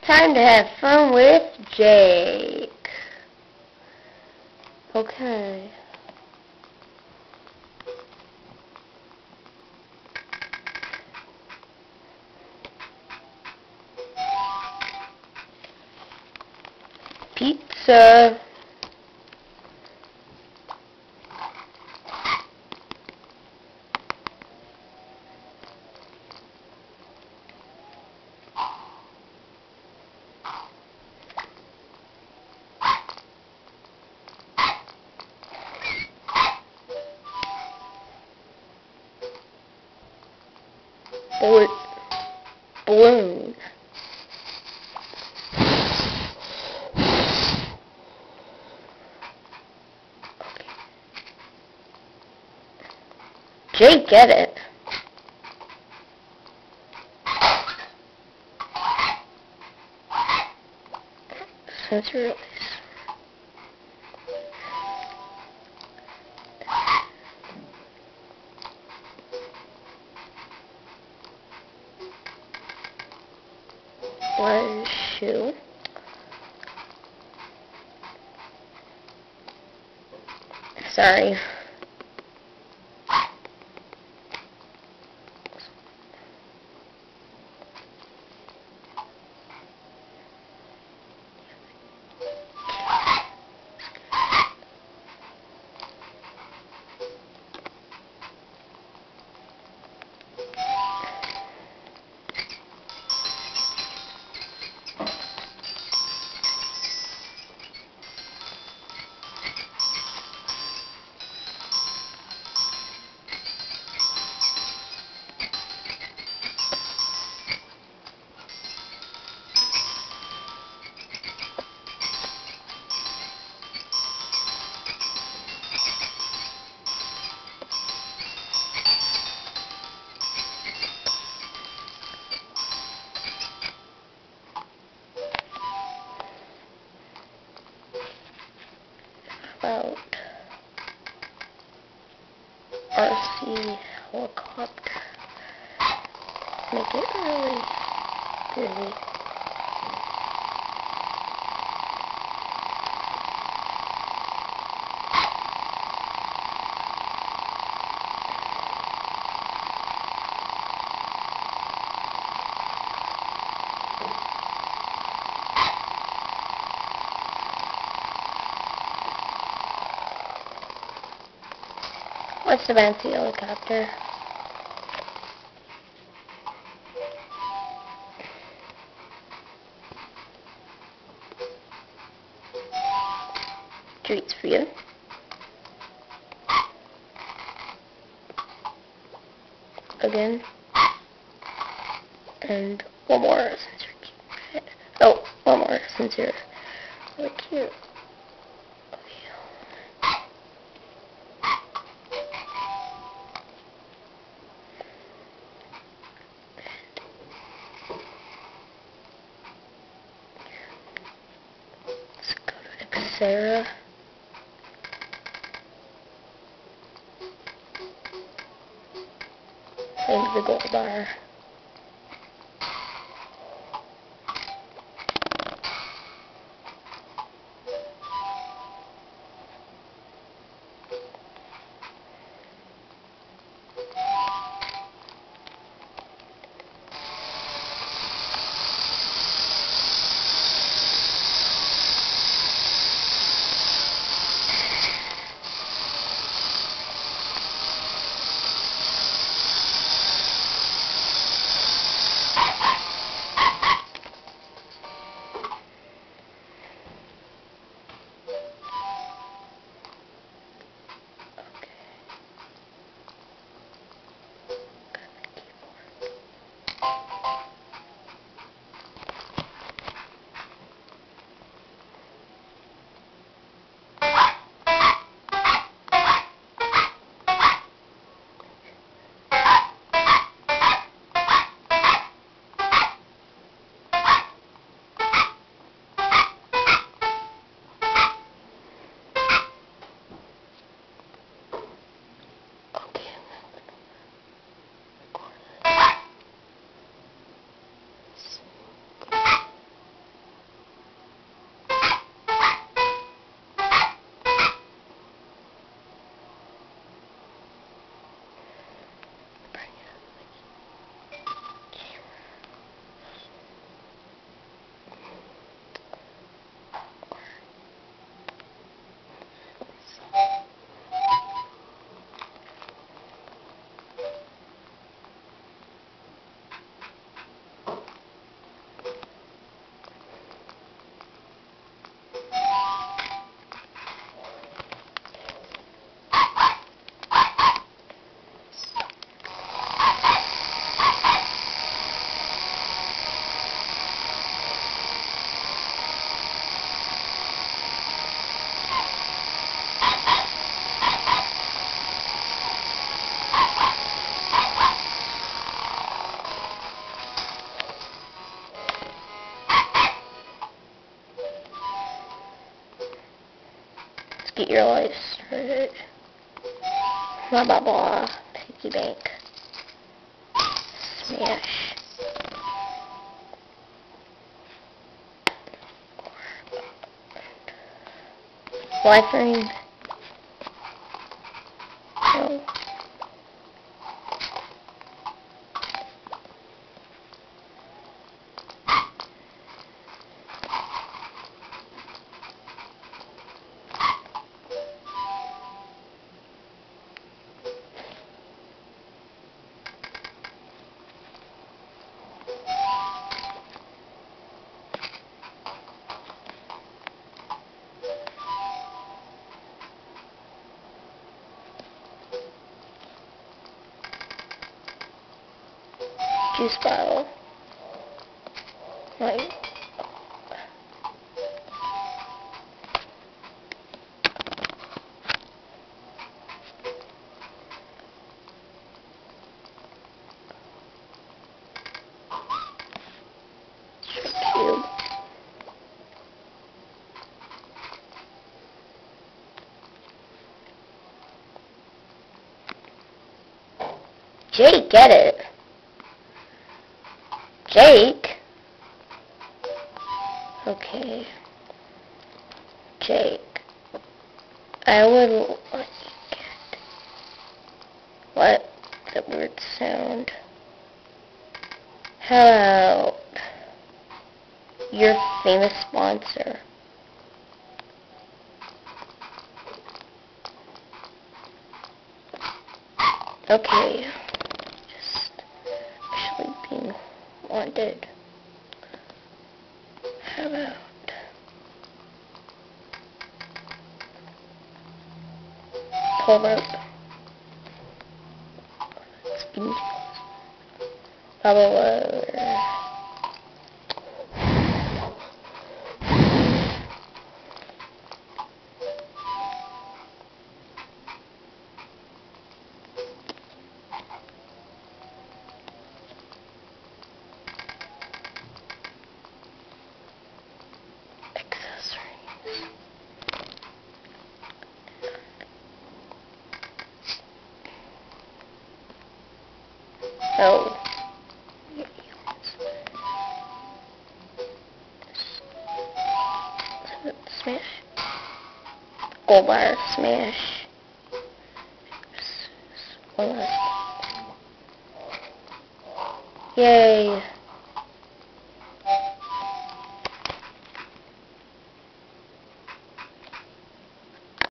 Time to have fun with Jake. Okay. Pizza. Balloon. Jake, get it. Sensor release. One shoe. Sorry. About RC helicopter. Make it really busy. What's the fancy helicopter? Treats for you. Again. And one more since you're cute. Oh, one more since you're really cute. Sarah. And the gold bar. Get your life started. Blah blah blah. Piggy bank. Smash. Life ring. No. Juice bottle. Right. Cube. Jake, get it. Jake? Okay. Jake. I would like it. What? That weird sound. How about your famous sponsor? Okay. Just actually being wanted. How about pull rope? Speed. Bubble water. Oh. Smash. Gold bar. Smash. One last. Yay.